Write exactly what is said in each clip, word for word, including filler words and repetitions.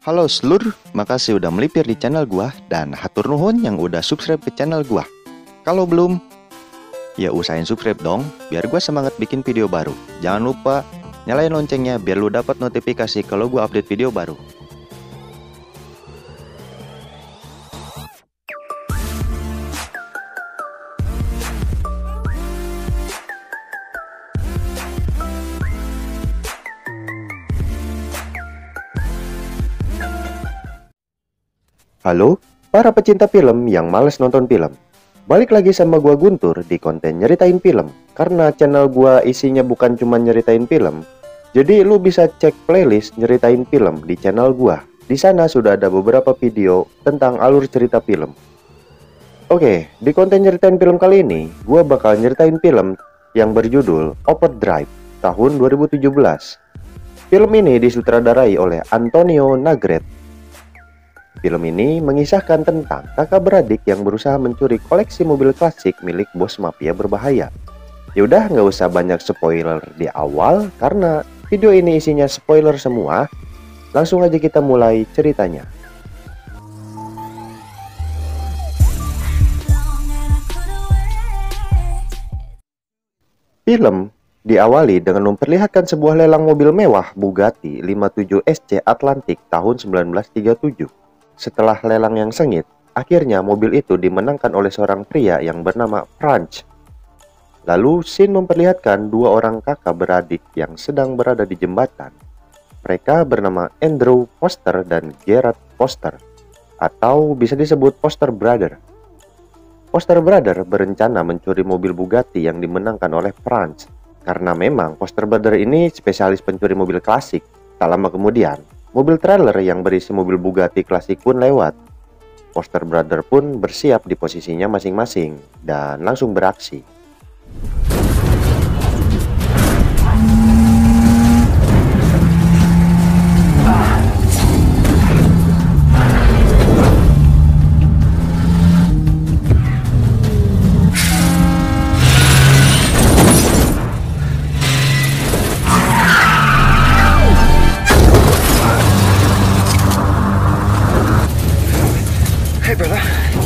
Halo seluruh, makasih udah melipir di channel gua dan hatur nuhun yang udah subscribe ke channel gua. Kalau belum, ya usahain subscribe dong, biar gua semangat bikin video baru. Jangan lupa nyalain loncengnya biar lu dapat notifikasi kalau gua update video baru. Halo, para pecinta film yang males nonton film. Balik lagi sama gua Guntur di konten nyeritain film. Karena channel gua isinya bukan cuma nyeritain film, jadi lu bisa cek playlist nyeritain film di channel gua. Di sana sudah ada beberapa video tentang alur cerita film. Oke, di konten nyeritain film kali ini, gua bakal nyeritain film yang berjudul Overdrive tahun dua ribu tujuh belas. Film ini disutradarai oleh Antonio Nagret. Film ini mengisahkan tentang kakak beradik yang berusaha mencuri koleksi mobil klasik milik bos mafia berbahaya. Yaudah, nggak usah banyak spoiler di awal karena video ini isinya spoiler semua. Langsung aja kita mulai ceritanya. Film diawali dengan memperlihatkan sebuah lelang mobil mewah Bugatti lima tujuh S C Atlantic tahun seribu sembilan ratus tiga puluh tujuh. Setelah lelang yang sengit, akhirnya mobil itu dimenangkan oleh seorang pria yang bernama Franz. Lalu scene memperlihatkan dua orang kakak beradik yang sedang berada di jembatan. Mereka bernama Andrew Foster dan Gerard Foster, atau bisa disebut Foster Brother. Foster Brother berencana mencuri mobil Bugatti yang dimenangkan oleh Franz. Karena memang Foster Brother ini spesialis pencuri mobil klasik. Tak lama kemudian, mobil trailer yang berisi mobil Bugatti klasik pun lewat. Foster Brother pun bersiap di posisinya masing-masing dan langsung beraksi. Hey, brother.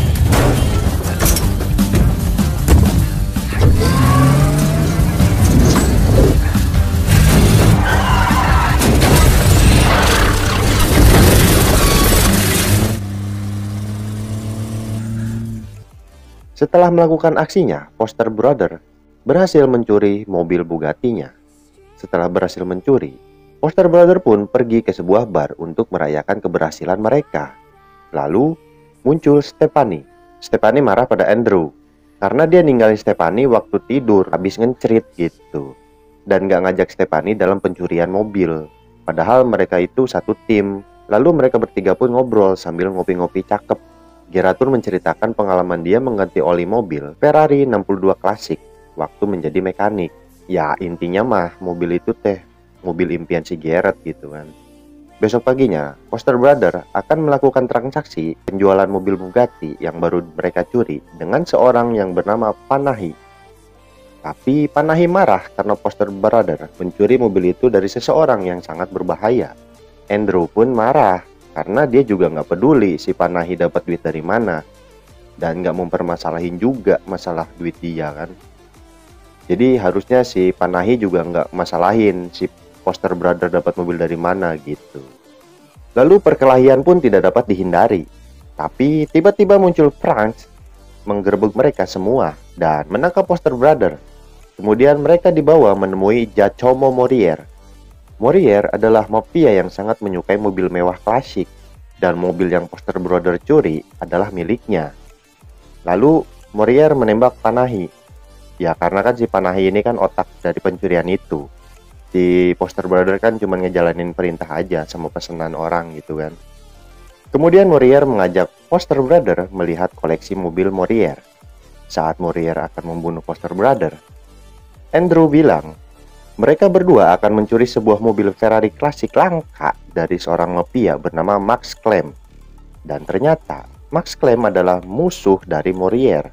Setelah melakukan aksinya, Foster Brother berhasil mencuri mobil Bugatti-nya. Setelah berhasil mencuri, Foster Brother pun pergi ke sebuah bar untuk merayakan keberhasilan mereka. Lalu muncul Stephanie. Stephanie marah pada Andrew karena dia ninggalin Stephanie waktu tidur habis ngencerit gitu, dan gak ngajak Stephanie dalam pencurian mobil. Padahal mereka itu satu tim. Lalu mereka bertiga pun ngobrol sambil ngopi-ngopi cakep. Gerard pun menceritakan pengalaman dia mengganti oli mobil Ferrari enam puluh dua klasik waktu menjadi mekanik. Ya intinya mah mobil itu teh mobil impian si Gerard gitu kan. Besok paginya, Foster Brother akan melakukan transaksi penjualan mobil Bugatti yang baru mereka curi dengan seorang yang bernama Panahi. Tapi Panahi marah karena Foster Brother mencuri mobil itu dari seseorang yang sangat berbahaya. Andrew pun marah karena dia juga nggak peduli si Panahi dapat duit dari mana dan nggak mempermasalahin juga masalah duit dia kan. Jadi harusnya si Panahi juga nggak masalahin si Foster Brother dapat mobil dari mana gitu. Lalu perkelahian pun tidak dapat dihindari. Tapi tiba-tiba muncul Franz menggerebek mereka semua dan menangkap Foster Brother. Kemudian mereka dibawa menemui Giacomo Morier. Morier adalah mafia yang sangat menyukai mobil mewah klasik dan mobil yang Foster Brother curi adalah miliknya. Lalu Morier menembak Panahi. Ya karena kan si Panahi ini kan otak dari pencurian itu. Si Foster Brother kan cuma ngejalanin perintah aja sama pesanan orang gitu kan. Kemudian Morier mengajak Foster Brother melihat koleksi mobil Morier. Saat Morier akan membunuh Foster Brother, Andrew bilang mereka berdua akan mencuri sebuah mobil Ferrari klasik langka dari seorang mafia bernama Max Clem. Dan ternyata Max Clem adalah musuh dari Morier.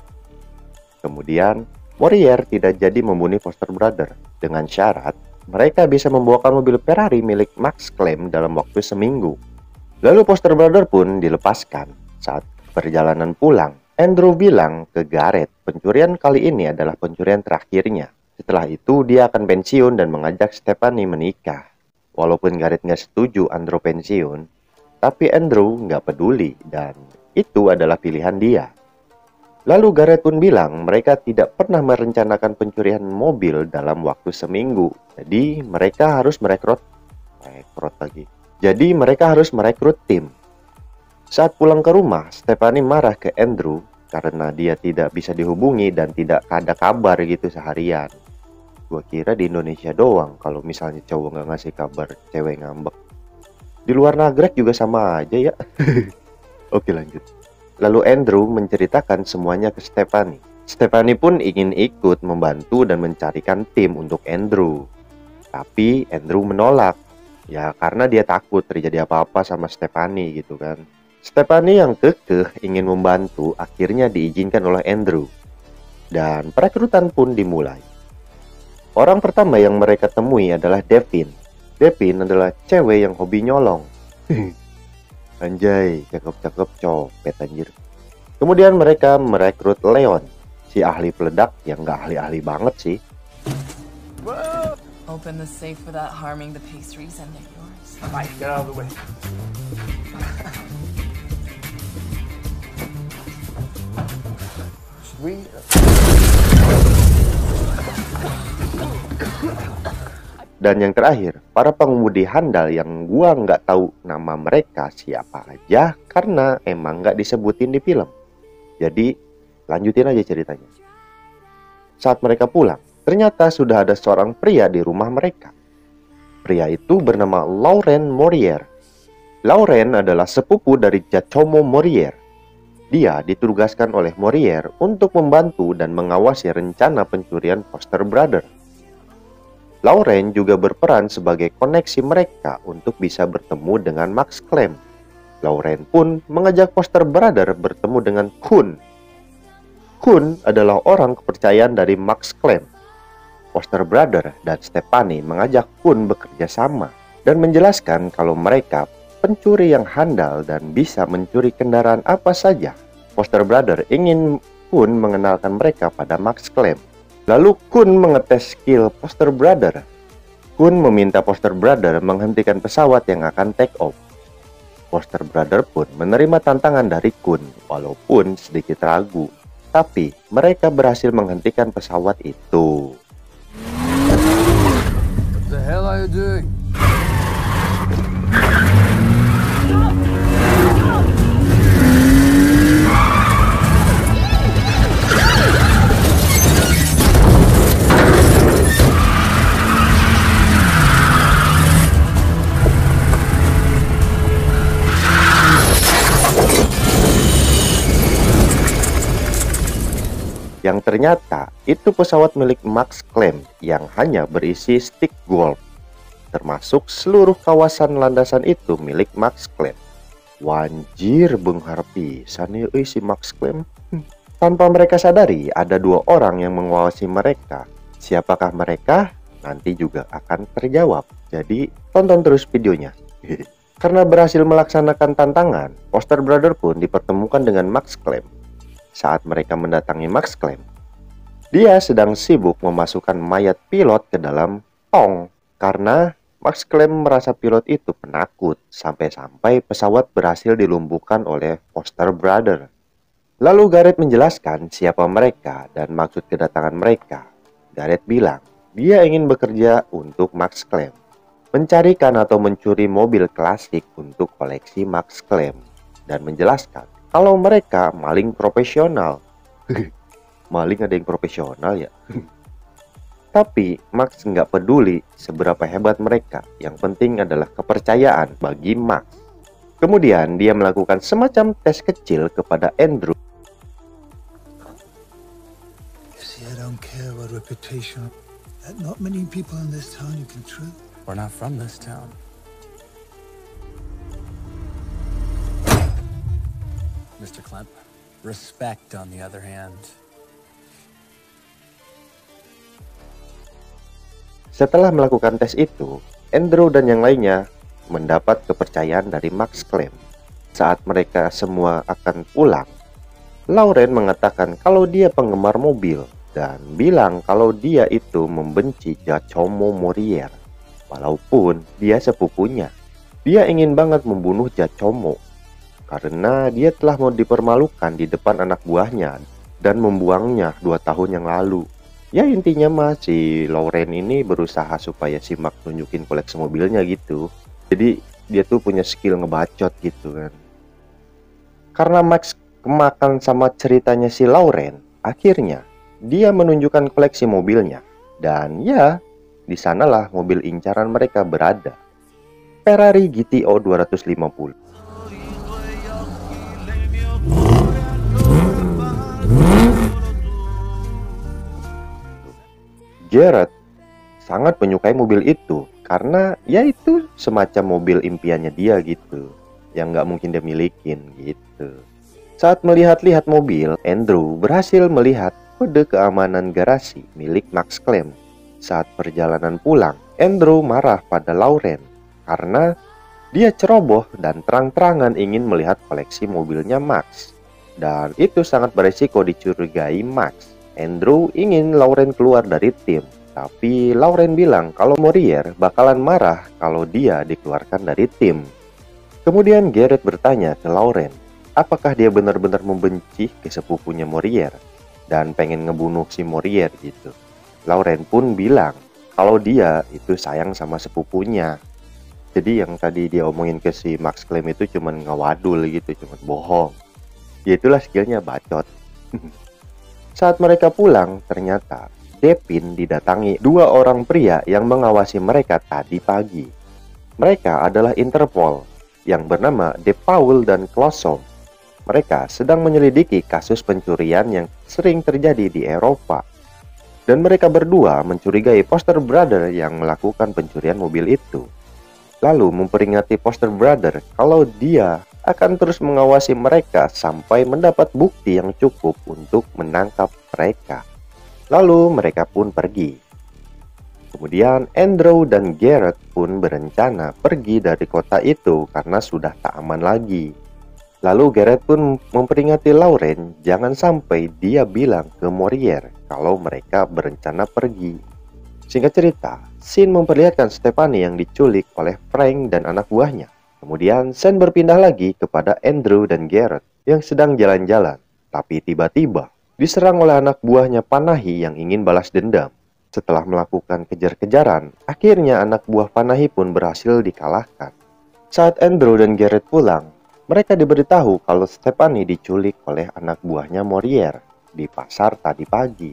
Kemudian Morier tidak jadi membunuh Foster Brother dengan syarat mereka bisa membawakan mobil Ferrari milik Max Clem dalam waktu seminggu. Lalu Foster Brother pun dilepaskan. Saat perjalanan pulang, Andrew bilang ke Gareth pencurian kali ini adalah pencurian terakhirnya. Setelah itu dia akan pensiun dan mengajak Stephanie menikah. Walaupun Gareth nggak setuju Andrew pensiun, tapi Andrew nggak peduli dan itu adalah pilihan dia. Lalu Gareth pun bilang mereka tidak pernah merencanakan pencurian mobil dalam waktu seminggu. Jadi mereka harus merekrut, merekrut lagi. Jadi mereka harus merekrut tim. Saat pulang ke rumah, Stephanie marah ke Andrew karena dia tidak bisa dihubungi dan tidak ada kabar gitu seharian. Gua kira di Indonesia doang kalau misalnya cowok nggak ngasih kabar, cewek ngambek. Di luar nagrek juga sama aja ya. Oke, lanjut. Lalu Andrew menceritakan semuanya ke Stephanie. Stephanie pun ingin ikut membantu dan mencarikan tim untuk Andrew. Tapi Andrew menolak. Ya karena dia takut terjadi apa-apa sama Stephanie gitu kan. Stephanie yang kekeh ingin membantu akhirnya diizinkan oleh Andrew. Dan perekrutan pun dimulai. Orang pertama yang mereka temui adalah Devin. Devin adalah cewek yang hobi nyolong. Anjay, cakep-cakep copet anjir. Kemudian mereka merekrut Leon, si ahli peledak yang gak ahli-ahli banget sih. Open the safe without harming the pastries and they're yours. Mike, get out of the way. Should we? Dan yang terakhir, para pengemudi handal yang gua nggak tahu nama mereka siapa aja karena emang nggak disebutin di film. Jadi lanjutin aja ceritanya. Saat mereka pulang, ternyata sudah ada seorang pria di rumah mereka. Pria itu bernama Lauren Morier. Lauren adalah sepupu dari Giacomo Morier. Dia ditugaskan oleh Morier untuk membantu dan mengawasi rencana pencurian Foster Brother. Lauren juga berperan sebagai koneksi mereka untuk bisa bertemu dengan Max Clem. Lauren pun mengajak Foster Brother bertemu dengan Kun. Kun adalah orang kepercayaan dari Max Clem. Foster Brother dan Stephanie mengajak Kun bekerja sama dan menjelaskan kalau mereka pencuri yang handal dan bisa mencuri kendaraan apa saja. Foster Brother ingin Kun mengenalkan mereka pada Max Clem. Lalu Kun mengetes skill Foster Brother. Kun meminta Foster Brother menghentikan pesawat yang akan take off. Foster Brother pun menerima tantangan dari Kun walaupun sedikit ragu. Tapi mereka berhasil menghentikan pesawat itu. What the hell are you doing? Yang ternyata itu pesawat milik Max Clem yang hanya berisi stick golf. Termasuk seluruh kawasan landasan itu milik Max Clem. Wanjir benghar pisan ya euy si Max Clem. Hmm. Tanpa mereka sadari ada dua orang yang mengawasi mereka. Siapakah mereka? Nanti juga akan terjawab. Jadi tonton terus videonya. Karena berhasil melaksanakan tantangan, Foster Brother pun dipertemukan dengan Max Clem. Saat mereka mendatangi Max Clem, dia sedang sibuk memasukkan mayat pilot ke dalam tong karena Max Clem merasa pilot itu penakut sampai-sampai pesawat berhasil dilumpuhkan oleh Foster Brother. Lalu Gareth menjelaskan siapa mereka dan maksud kedatangan mereka. Gareth bilang dia ingin bekerja untuk Max Clem, mencarikan atau mencuri mobil klasik untuk koleksi Max Clem, dan menjelaskan kalau mereka maling profesional. Maling ada yang profesional ya. Tapi Max nggak peduli seberapa hebat mereka. Yang penting adalah kepercayaan bagi Max. Kemudian dia melakukan semacam tes kecil kepada Andrew. You see, I don't care about reputation. Not many people in this town you can trust. We're not from this town. Mister Clemp, respect on the other hand. Setelah melakukan tes itu, Andrew dan yang lainnya mendapat kepercayaan dari Max Clam. Saat mereka semua akan pulang, Lauren mengatakan kalau dia penggemar mobil dan bilang kalau dia itu membenci Giacomo Morier. Walaupun dia sepupunya, dia ingin banget membunuh Giacomo karena dia telah mau dipermalukan di depan anak buahnya dan membuangnya dua tahun yang lalu. Ya intinya mah si Lauren ini berusaha supaya si Max tunjukin koleksi mobilnya gitu. Jadi dia tuh punya skill ngebacot gitu kan. Karena Max kemakan sama ceritanya si Lauren, akhirnya dia menunjukkan koleksi mobilnya. Dan ya, di sanalah mobil incaran mereka berada. Ferrari G T O dua ratus lima puluh. Garrett sangat menyukai mobil itu karena ya itu semacam mobil impiannya dia gitu, yang nggak mungkin dia milikin gitu. Saat melihat-lihat mobil, Andrew berhasil melihat kode keamanan garasi milik Max Clam. Saat perjalanan pulang, Andrew marah pada Lauren karena dia ceroboh dan terang-terangan ingin melihat koleksi mobilnya Max. Dan itu sangat beresiko dicurigai Max. Andrew ingin Lauren keluar dari tim, tapi Lauren bilang kalau Morier bakalan marah kalau dia dikeluarkan dari tim. Kemudian Garrett bertanya ke Lauren, apakah dia benar-benar membenci ke sepupunya Morier dan pengen ngebunuh si Morier gitu. Lauren pun bilang kalau dia itu sayang sama sepupunya. Jadi yang tadi dia omongin ke si Max Clam itu cuman ngawadul gitu, cuman bohong. Ya itulah skillnya bacot. Saat mereka pulang, ternyata Depin didatangi dua orang pria yang mengawasi mereka tadi pagi. Mereka adalah Interpol yang bernama De Paul dan Clouseau. Mereka sedang menyelidiki kasus pencurian yang sering terjadi di Eropa. Dan mereka berdua mencurigai Foster Brother yang melakukan pencurian mobil itu. Lalu memperingati Foster Brother kalau dia akan terus mengawasi mereka sampai mendapat bukti yang cukup untuk menangkap mereka. Lalu mereka pun pergi. Kemudian Andrew dan Garrett pun berencana pergi dari kota itu karena sudah tak aman lagi. Lalu Garrett pun memperingati Lauren jangan sampai dia bilang ke Morier kalau mereka berencana pergi. Singkat cerita, scene memperlihatkan Stephanie yang diculik oleh Frank dan anak buahnya. Kemudian scene berpindah lagi kepada Andrew dan Garrett yang sedang jalan-jalan. Tapi tiba-tiba diserang oleh anak buahnya Panahi yang ingin balas dendam. Setelah melakukan kejar-kejaran, akhirnya anak buah Panahi pun berhasil dikalahkan. Saat Andrew dan Garrett pulang, mereka diberitahu kalau Stephanie diculik oleh anak buahnya Morier di pasar tadi pagi.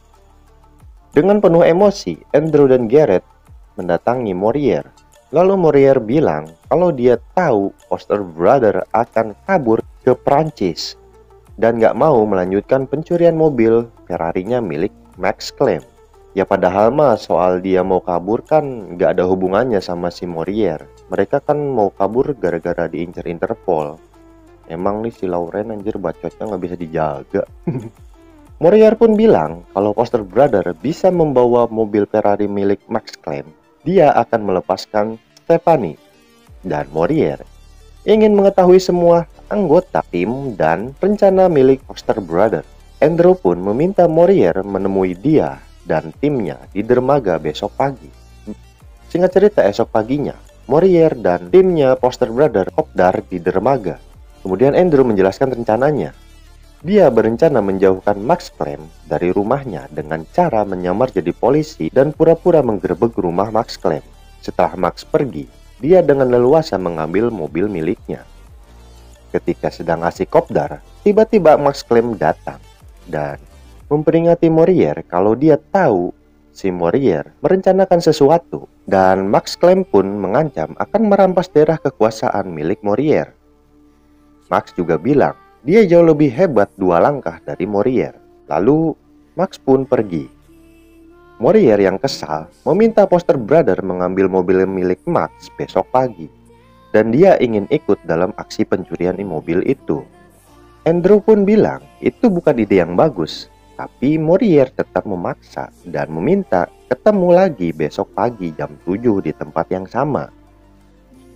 Dengan penuh emosi, Andrew dan Garrett mendatangi Morier. Lalu Morier bilang kalau dia tahu Foster Brother akan kabur ke Prancis dan gak mau melanjutkan pencurian mobil Ferrari-nya milik Max Clam. Ya padahal mah soal dia mau kabur kan gak ada hubungannya sama si Morier. Mereka kan mau kabur gara-gara diincar Interpol. Emang nih si Lauren anjir bacotnya gak bisa dijaga. Morier pun bilang kalau Foster Brother bisa membawa mobil Ferrari milik Max Clam, dia akan melepaskan Stephanie. Dan Morier ingin mengetahui semua anggota tim dan rencana milik Foster Brother. Andrew pun meminta Morier menemui dia dan timnya di dermaga besok pagi. Singkat cerita, esok paginya Morier dan timnya Foster Brother kopdar di dermaga. Kemudian Andrew menjelaskan rencananya. Dia berencana menjauhkan Max Clam dari rumahnya dengan cara menyamar jadi polisi dan pura-pura menggerebek rumah Max Clam. Setelah Max pergi, dia dengan leluasa mengambil mobil miliknya. Ketika sedang asik kopdar, tiba-tiba Max Clam datang dan memperingati Morier kalau dia tahu si Morier merencanakan sesuatu. Dan Max Clam pun mengancam akan merampas daerah kekuasaan milik Morier. Max juga bilang dia jauh lebih hebat dua langkah dari Morier. Lalu Max pun pergi. Morier yang kesal meminta Foster Brother mengambil mobil milik Max besok pagi. Dan dia ingin ikut dalam aksi pencurian mobil itu. Andrew pun bilang itu bukan ide yang bagus. Tapi Morier tetap memaksa dan meminta ketemu lagi besok pagi jam tujuh di tempat yang sama.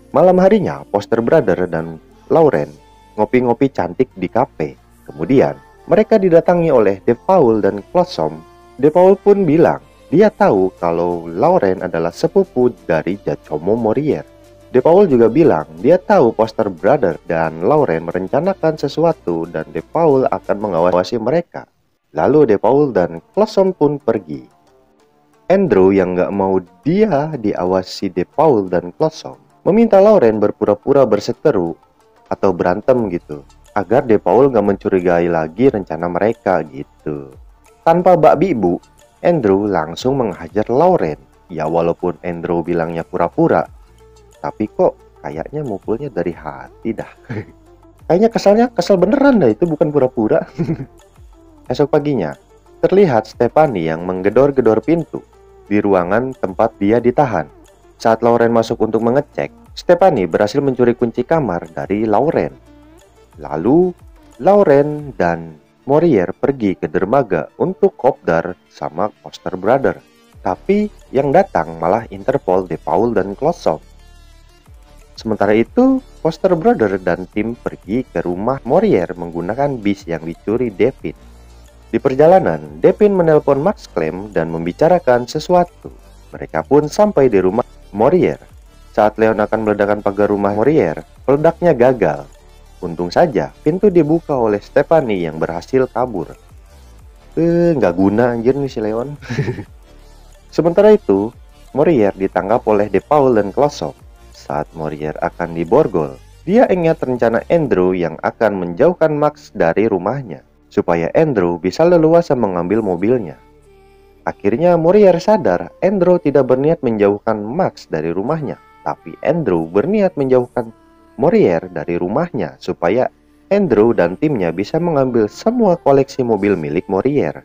Malam harinya, Foster Brother dan Lauren ngopi-ngopi cantik di kafe. Kemudian, mereka didatangi oleh DePaul dan Clossom. DePaul pun bilang, dia tahu kalau Lauren adalah sepupu dari Giacomo Morier. DePaul juga bilang, dia tahu Foster Brother dan Lauren merencanakan sesuatu dan DePaul akan mengawasi mereka. Lalu DePaul dan Clossom pun pergi. Andrew yang gak mau dia diawasi DePaul dan Clossom meminta Lauren berpura-pura berseteru atau berantem gitu, agar DePaul gak mencurigai lagi rencana mereka gitu. Tanpa babi bu, Andrew langsung menghajar Lauren. Ya walaupun Andrew bilangnya pura-pura, tapi kok kayaknya mukulnya dari hati dah. Kayaknya kesalnya kesel beneran dah, itu bukan pura-pura. Esok paginya, terlihat Stephanie yang menggedor-gedor pintu di ruangan tempat dia ditahan. Saat Lauren masuk untuk mengecek, Stephanie berhasil mencuri kunci kamar dari Lauren. Lalu, Lauren dan Morier pergi ke dermaga untuk kopdar sama Foster Brother. Tapi yang datang malah Interpol, DePaul, dan Clossom. Sementara itu, Foster Brother dan tim pergi ke rumah Morier menggunakan bis yang dicuri Devin. Di perjalanan, Devin menelpon Max Clem dan membicarakan sesuatu. Mereka pun sampai di rumah Morier. Saat Leon akan meledakkan pagar rumah Morier, peledaknya gagal. Untung saja, pintu dibuka oleh Stephanie yang berhasil kabur. Eh, nggak guna anjir nih si Leon. Sementara itu, Morier ditangkap oleh DePaul dan Clossom. Saat Morier akan diborgol, dia ingat rencana Andrew yang akan menjauhkan Max dari rumahnya, supaya Andrew bisa leluasa mengambil mobilnya. Akhirnya Morier sadar Andrew tidak berniat menjauhkan Max dari rumahnya, tapi Andrew berniat menjauhkan Morier dari rumahnya supaya Andrew dan timnya bisa mengambil semua koleksi mobil milik Morier.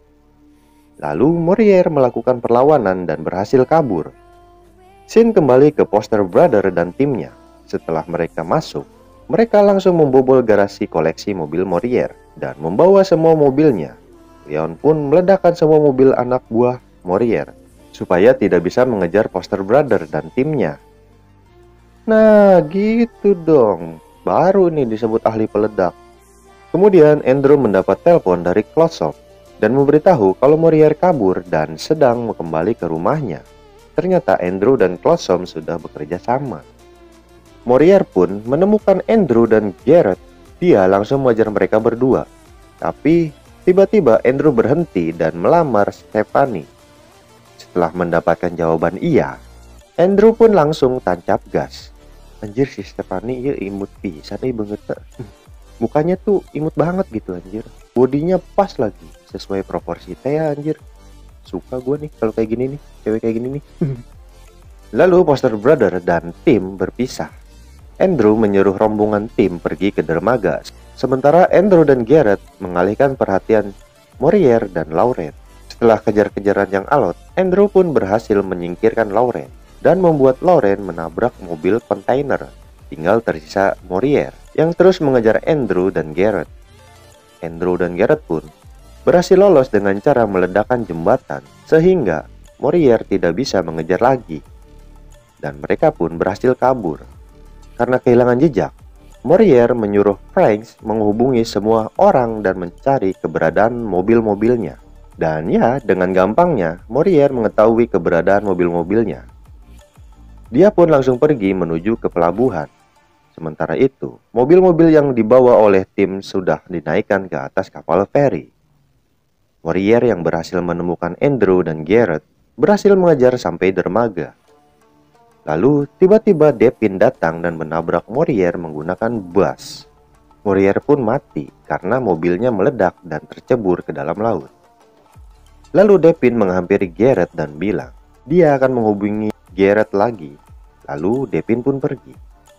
Lalu Morier melakukan perlawanan dan berhasil kabur. Scene kembali ke Foster Brother dan timnya. Setelah mereka masuk, mereka langsung membobol garasi koleksi mobil Morier dan membawa semua mobilnya. Leon pun meledakkan semua mobil anak buah Morier supaya tidak bisa mengejar Foster Brother dan timnya. Nah gitu dong, baru ini disebut ahli peledak. Kemudian Andrew mendapat telepon dari Clossom dan memberitahu kalau Morier kabur dan sedang kembali ke rumahnya. Ternyata Andrew dan Clossom sudah bekerja sama. Morier pun menemukan Andrew dan Garrett. Dia langsung mengejar mereka berdua. Tapi tiba-tiba Andrew berhenti dan melamar Stephanie. Setelah mendapatkan jawaban iya, Andrew pun langsung tancap gas. Anjir si Stephanie ya imut pisan nih banget. Mukanya tuh imut banget gitu anjir. Bodinya pas lagi, sesuai proporsi teh anjir. Suka gue nih kalau kayak gini nih, cewek kayak gini nih. Lalu Foster Brother dan tim berpisah. Andrew menyuruh rombongan tim pergi ke dermaga, sementara Andrew dan Garrett mengalihkan perhatian Morier dan Lauren. Setelah kejar-kejaran yang alot, Andrew pun berhasil menyingkirkan Lauren dan membuat Lauren menabrak mobil kontainer. Tinggal tersisa Morier yang terus mengejar Andrew dan Garrett. Andrew dan Garrett pun berhasil lolos dengan cara meledakkan jembatan sehingga Morier tidak bisa mengejar lagi. Dan mereka pun berhasil kabur. Karena kehilangan jejak, Morier menyuruh Franks menghubungi semua orang dan mencari keberadaan mobil-mobilnya. Dan ya, dengan gampangnya Morier mengetahui keberadaan mobil-mobilnya. Dia pun langsung pergi menuju ke pelabuhan. Sementara itu, mobil-mobil yang dibawa oleh tim sudah dinaikkan ke atas kapal feri. Morier yang berhasil menemukan Andrew dan Garrett berhasil mengejar sampai dermaga. Lalu tiba-tiba Devin datang dan menabrak Morier menggunakan bus. Morier pun mati karena mobilnya meledak dan tercebur ke dalam laut. Lalu Devin menghampiri Garrett dan bilang dia akan menghubungi Garrett lagi. Lalu Devin pun pergi.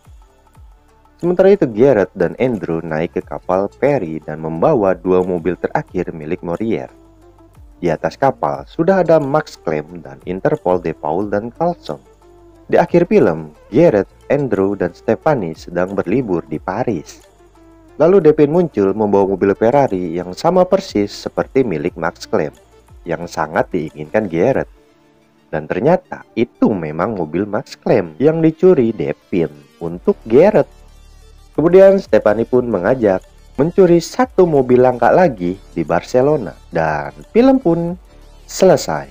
Sementara itu Garrett dan Andrew naik ke kapal feri dan membawa dua mobil terakhir milik Morier. Di atas kapal sudah ada Max Clem dan Interpol, DePaul, dan Clossom. Di akhir film, Garrett, Andrew, dan Stephanie sedang berlibur di Paris. Lalu Devin muncul membawa mobil Ferrari yang sama persis seperti milik Max Clem, yang sangat diinginkan Garrett. Dan ternyata itu memang mobil Max Clam yang dicuri Devin untuk Garrett. Kemudian Stephanie pun mengajak mencuri satu mobil langka lagi di Barcelona. Dan film pun selesai.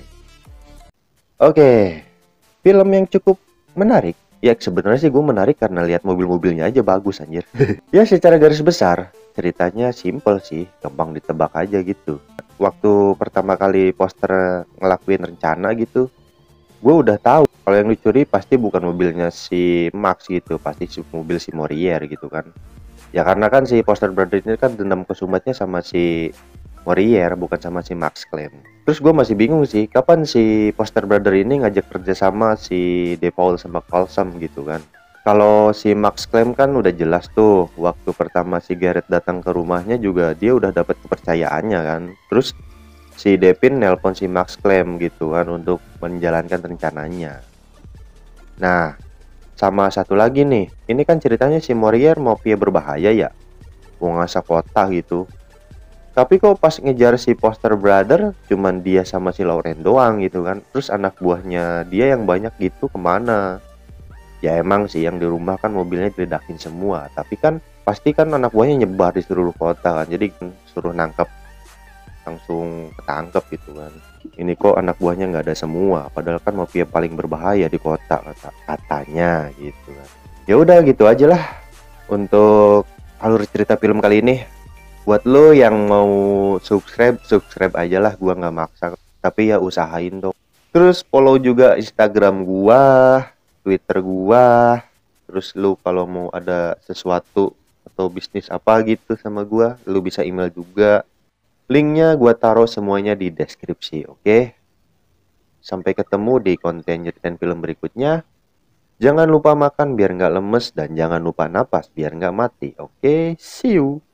Oke, film yang cukup menarik. Ya sebenarnya sih gue menarik karena lihat mobil-mobilnya aja bagus anjir. Ya secara garis besar ceritanya simple sih, gampang ditebak aja gitu. Waktu pertama kali poster ngelakuin rencana gitu, gue udah tahu kalau yang dicuri pasti bukan mobilnya si Max gitu, pasti si mobil si Morier gitu kan. Ya karena kan si Foster Brother ini kan dendam kesumatnya sama si Morier, bukan sama si Max Clam. Terus gue masih bingung sih, kapan si Foster Brother ini ngajak kerja sama si DePaul sama Colson gitu kan. Kalau si Max Clam kan udah jelas tuh, waktu pertama si Garrett datang ke rumahnya juga dia udah dapat kepercayaannya kan. Terus si Devin nelpon si Max Clam gitu kan untuk menjalankan rencananya. Nah, sama satu lagi nih, ini kan ceritanya si Morier mau via berbahaya ya, mau ngasah kota gitu. Tapi kok pas ngejar si Foster Brother cuman dia sama si Lauren doang gitu kan. Terus anak buahnya dia yang banyak gitu kemana? Ya emang sih yang di rumah kan mobilnya diledakin semua, tapi kan pasti kan anak buahnya nyebar di seluruh kota kan. Jadi suruh nangkep langsung ketangkep gitu kan. Ini kok anak buahnya nggak ada semua, padahal kan mafia paling berbahaya di kota kata katanya gitu kan. Ya udah gitu aja lah untuk alur cerita film kali ini. Buat lo yang mau subscribe, subscribe aja lah, gua nggak maksa, tapi ya usahain dong. Terus follow juga Instagram gua, Twitter gua. Terus lu kalau mau ada sesuatu atau bisnis apa gitu sama gua, lu bisa email juga. Linknya gua taruh semuanya di deskripsi, oke? Sampai ketemu di konten nyeritain film berikutnya. Jangan lupa makan biar nggak lemes dan jangan lupa napas biar nggak mati, oke? See you!